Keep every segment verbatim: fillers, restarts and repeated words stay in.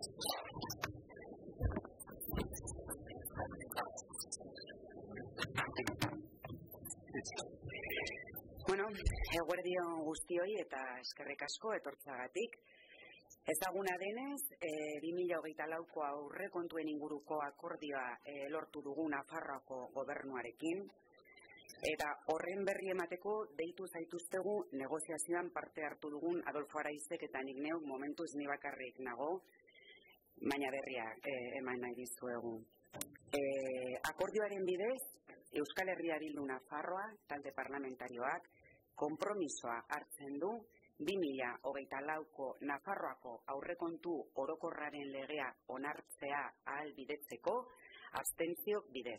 Bueno, eguerdion guztioi eta eskerrik asko etortzagatik. Ezaguna denez, e, bi mila hogeita lauko aurrekontuen inguruko akordioa e, lortu dugu Nafarroako gobernuarekin. Eta horren berri emateko deitu zaituztegu negoziazioan parte hartu dugun Adolfo Araizek eta nik neuk momentuz ni bakarrik nago, baina berria e, eman nahi dizuegu. E, akordioaren bidez, Euskal Herria Bildu Nafarroa, talde parlamentarioak, konpromisoa hartzen du bi mila hogeita lauko Nafarroako aurrekontu orokorraren legea onartzea ahalbidetzeko abstentzio bidez.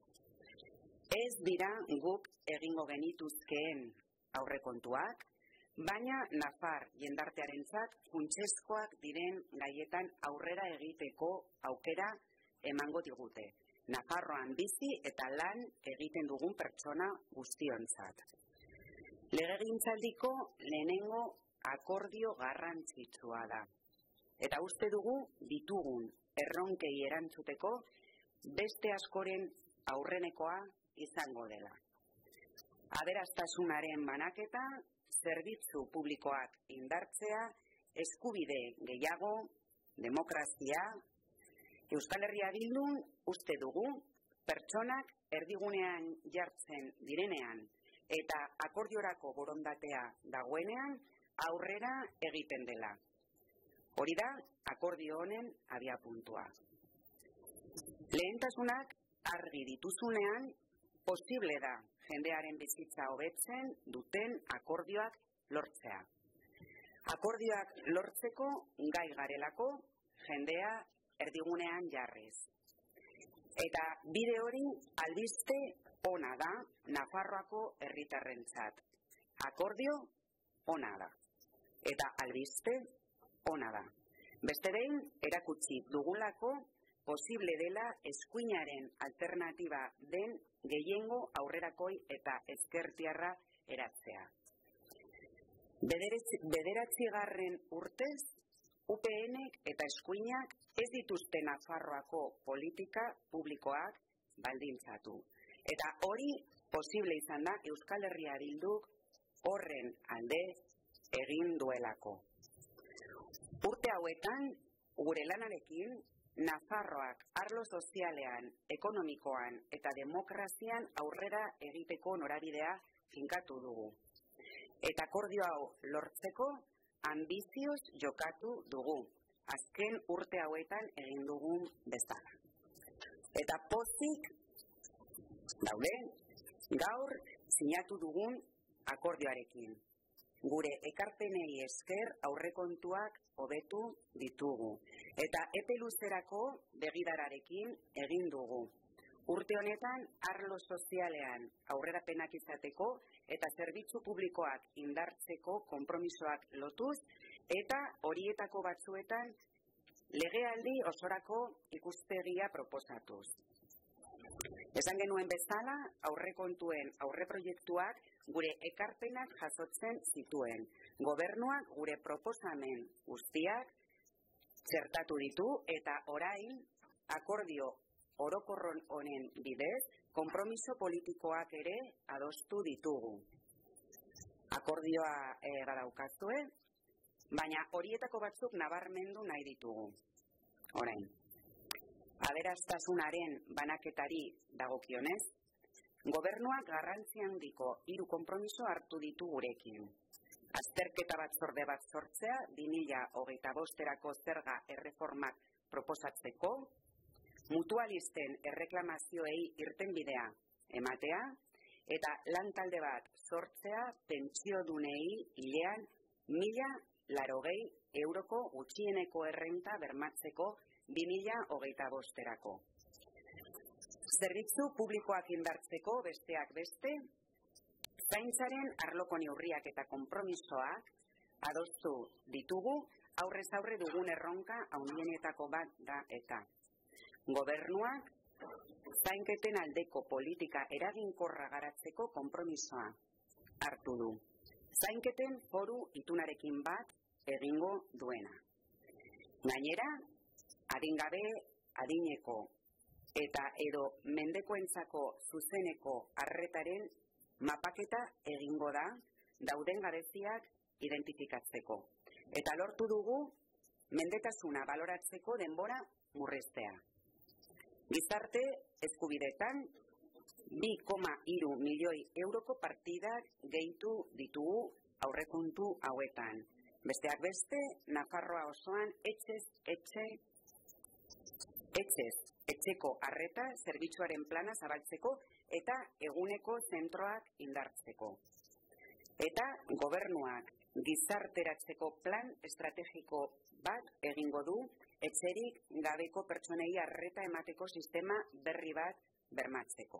Ez dira guk egingo genituzkeen aurrekontuak, baina Nafar jendartearentzat funtsezkoak diren gaietan aurrera egiteko aukera emango digute. Nafarroan bizi eta lan egiten dugun pertsona guztiontzat. Legegintzaldiko lehenengo akordio garrantzitsua da. Eta uste dugu ditugun erronkei erantzuteko beste askoren aurrenekoa izango dela. Aberastasunaren banaketa, zerbitzu publikoak indartzea, eskubide gehiago, demokrazia. Euskal Herria Bildun uste dugu pertsonak erdigunean jartzen direnean eta akordiorako borondatea dagoenean aurrera egiten dela. Hori da akordio honen abiapuntua. Lehentasunak argi dituzunean posible da jendearen bizitza hobetzen duten akordioak lortzea. Akordioak lortzeko gai garelako jendea erdigunean jarriz. Eta bide hori albiste ona da Nafarroako herritarrentzat. Akordio ona da. Eta albiste ona da. Beste behin erakutsi dugulako posible dela eskuinaren alternatiba den gehiengo aurrerakoi eta ezkertiarra eratzea. Bederatzigarren urtez U P Nek eta eskuinak ez dituzte Nafarroako politika publikoak baldintzatu. Eta hori posible izan da Euskal Herria Bilduk horren alde egin duelako. Urte hauetan, gure lanarekin, Nafarroak arlo sozialean, ekonomikoan eta demokrazian aurrera egiteko norabidea finkatu dugu. Eta akordio hau lortzeko ambizioz jokatu dugu, azken urte hauetan egin dugun bezala. Eta pozik daude, gaur sinatu dugun akordioarekin. Gure ekarpenei esker aurrekontuak hobetu ditugu. Eta epe luzerako begirararekin egin dugu. Urte honetan arlo sozialean aurrerapenak izateko eta zerbitzu publikoak indartzeko konpromisoak lotuz eta horietako batzuetan legealdi osorako ikuspegia proposatuz. Esan genuen bezala, aurrekontuen aurreproiektuak gure ekarpenak jasotzen zituen. Gobernuak gure proposamen guztiak txertatu ditu eta orain akordio orokorron honen bidez, konpromiso politikoak ere adostu ditugu. Akordioa e, badaukazue, baina horietako batzuk nabarmendu nahi ditugu. Orain, aberastasunaren banaketari dagokionez, gobernuak garrantzi handiko hiru konpromiso hartu ditu gurekin. Azterketa batzorde bat sortzea, bi mila hogeita bosterako zerga erreformak proposatzeko, mutualisten erreklamazioei irtenbidea ematea, eta lantalde bat sortzea pentsiodunei hilean mila larogei euroko gutxieneko errenta bermatzeko bi mila hogeita bosterako. Zerbitzu publikoak indartzeko besteak beste, zaintzaren arloko neurriak eta konpromisoak adostu ditugu, aurrez aurre dugun erronka handienetako bat da eta. Gobernuak zainketen aldeko politika eraginkorra garatzeko konpromisoa hartu du. Zainketen foru itunarekin bat egingo duena. Gainera, adingabe, adineko eta edo mendekoentzako zuzeneko arretaren mapaketa egingo da dauden gabeziak identifikatzeko. Eta lortu dugu mendetasuna baloratzeko denbora murriztea. Gizarte eskubidetan bi koma hiru milioi euroko partidak gehitu ditugu aurrekontu hauetan. Besteak beste, Nafarroa osoan etxez etxe etxez etxeko arreta zerbitzuaren plana zabaltzeko eta eguneko zentroak indartzeko. Eta gobernuak gizarteratzeko plan estrategiko bat egingo du etxerik gabeko pertsonei arreta emateko sistema berri bat bermatzeko.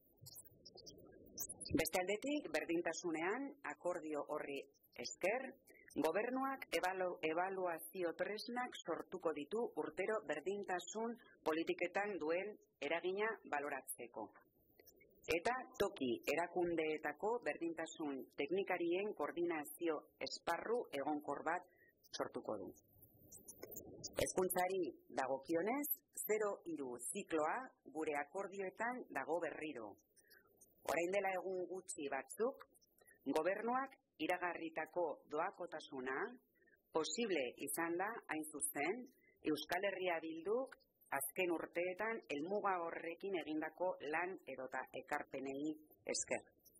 Beste aldetik, berdintasunean akordio horri esker, gobernuak ebalu, ebaluazio tresnak sortuko ditu urtero berdintasun politiketan duen eragina baloratzeko. Eta toki erakundeetako berdintasun teknikarien koordinazio esparru egonkor bat sortuko du. Hezkuntzari dagokionez, zero hiru zikloa gure akordioetan dago berriro. Orain dela egun gutxi batzuk, gobernuak iragarritako doakotasuna posible izan da hain zuzen Euskal Herria Bilduk azken urteetan helmuga horrekin egindako lan edota ekarpenei esker.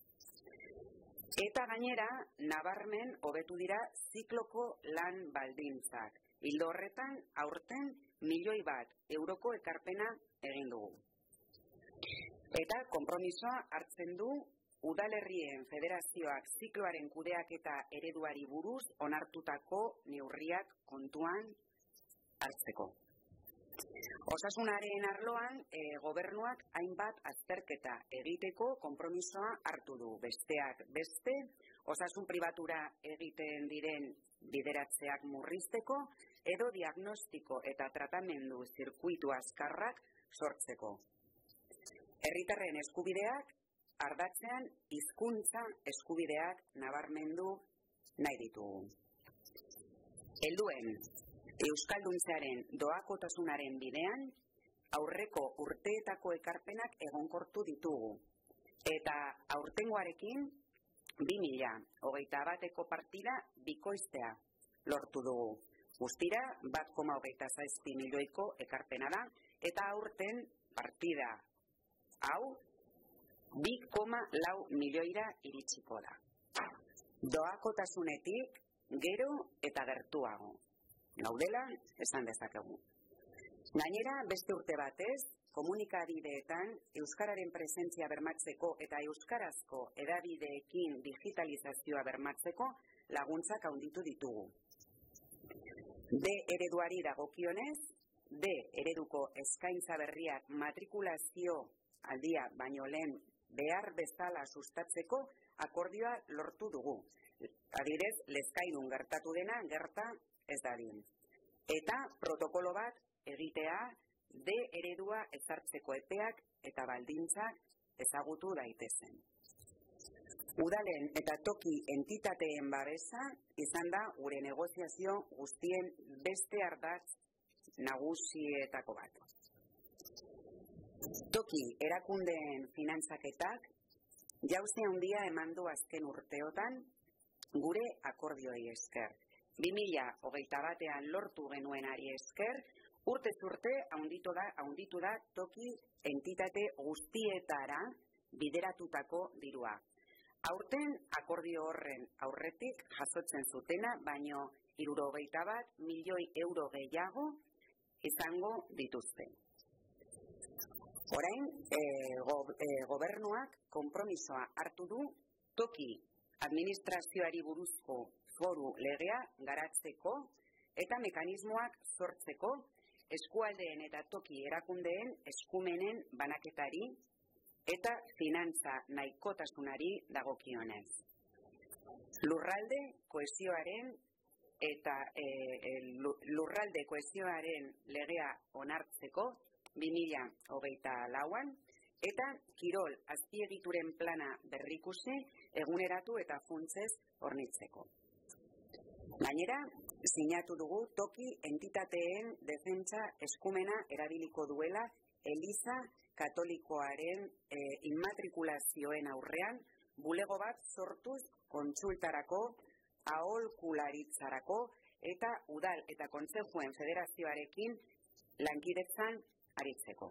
Eta gainera, nabarmen hobetu dira zikloko lan baldintzak. Ildo horretan, aurten milioi bat euroko ekarpena egin dugu. Eta konpromisoa hartzen du Udalerrien Federazioak zikloaren kudeaketa ereduari buruz onartutako neurriak kontuan hartzeko. Osasunaren arloan, e, gobernuak hainbat azterketa egiteko konpromisoa hartu du. Besteak beste, osasun pribatura egiten diren bideratzeak murrizteko edo diagnostiko eta tratamendu zirkuitu azkarrak sortzeko. Herritarren eskubideak ardatzean hizkuntza eskubideak nabarmendu nahi ditugu. Helduen Euskalduntzearen doakotasunaren bidean aurreko urteetako ekarpenak egonkortu ditugu. Eta aurtengoarekin bi mila hogeita bateko partida bikoiztea lortu dugu. Guztira bat koma hogeita zazpi milioiko ekarpena da eta aurten partida hau bi koma lau milioira iritsiko da. Doakotasunetik gero eta gertuago. Gaudela, esan dezakegu. Gainera, beste urte batez, komunikabideetan euskararen presentzia bermatzeko eta euskarazko hedabideekin digitalizazioa bermatzeko laguntzak handitu ditugu. D ereduari dagokionez, D ereduko eskaintza berriak matrikulazio aldia baino lehen behar bezala sustatzeko akordioa lortu dugu. Adibidez, Lezkainun gertatu dena gerta ez dadin. Eta protokolo bat egitea D eredua ezartzeko epeak eta baldintzak ezagutu daitezen. Udalen eta toki entitateen babesa izan da gure negoziazio guztien beste ardatz nagusietako bat. Toki erakundeen finantzaketak jauzi handia eman du azken urteotan gure akordioei esker. bi mila hogeita batean lortu genuenari esker, urtez urte handitu da, handitu da toki entitate guztietara bideratutako dirua. Aurten akordio horren aurretik jasotzen zutena, baino hirurogeita bat milioi euro gehiago izango dituzte. Orain, e, go, e, gobernuak konpromisoa hartu du toki administrazioari buruzko foru legea garatzeko eta mekanismoak sortzeko eskualdeen eta toki erakundeen eskumenen banaketari eta finantza nahikotasunari dagokionez. Lurralde kohesioaren eta e, e, lurralde kohesioaren legea onartzeko bi mila hogeita lauan eta kirol azpiegituren plana berrikusi eguneratu eta funtsez hornitzeko. Gainera, sinatu dugu toki entitateen defentsa eskumena erabiliko duela Eliza Katolikoaren e, inmatrikulazioen aurrean bulego bat sortuz kontsultarako, aholkularitzarako eta udal eta kontsejuen federazioarekin lankidetzan aritzeko.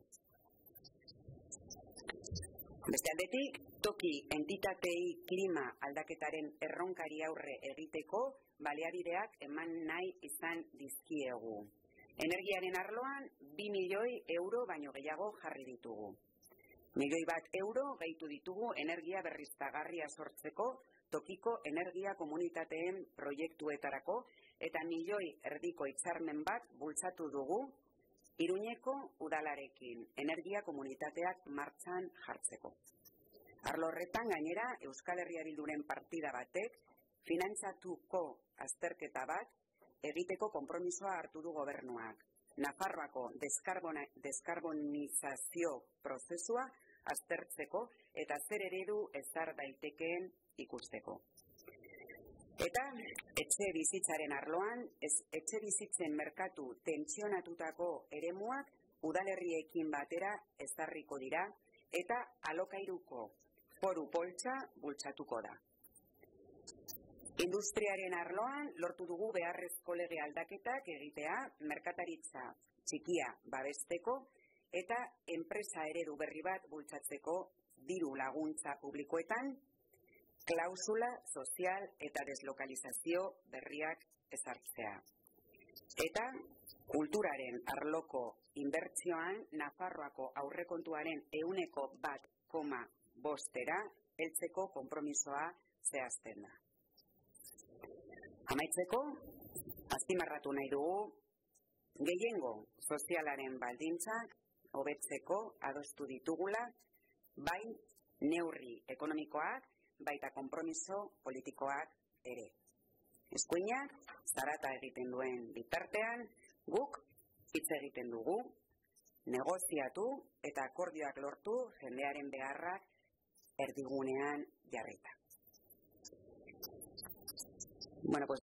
Beste aldetik, toki entitatei klima aldaketaren erronkari aurre egiteko baliabideak eman nahi izan dizkiegu. Energiaren arloan bi milioi euro baino gehiago jarri ditugu. Milioi bat euro gehitu ditugu energia berriztagarria sortzeko tokiko energia komunitateen proiektuetarako eta milioi erdiko hitzarmen bat bultzatu dugu Iruñeko udalarekin energia komunitateak martxan jartzeko. Arlo horretan gainera Euskal Herria Bilduren partida batek finantzatuko azterketa bat egiteko konpromisoa hartu du gobernuak. Nafarroako deskarbonizazio prozesua aztertzeko eta zer eredu ezar daitekeen ikusteko. Eta etxe bizitzaren arloan, ez, etxe bizitzen merkatu tentsionatutako eremuak udalerriekin batera ezarriko dira eta alokairuko foru poltsa bultzatuko da. Industriaren arloan lortu dugu beharrezko lege aldaketak egitea merkataritza txikia babesteko eta enpresa eredu berri bat bultzatzeko diru laguntza publikoetan klausula sozial eta deslokalizazio berriak ezartzea. Eta kulturaren arloko inbertsioan Nafarroako aurrekontuaren ehuneko bat koma bostera heltzeko konpromisoa zehazten da. Amaitzeko, azpimarratu nahi dugu, gehiengo sozialaren baldintzak hobetzeko adostu ditugula, bai neurri ekonomikoak, baita konpromiso politikoak ere. Eskuinak, zarata egiten duen bitartean, guk hitz egiten dugu, negoziatu eta akordioak lortu jendearen beharrak erdigunean jarrita. Bueno, pues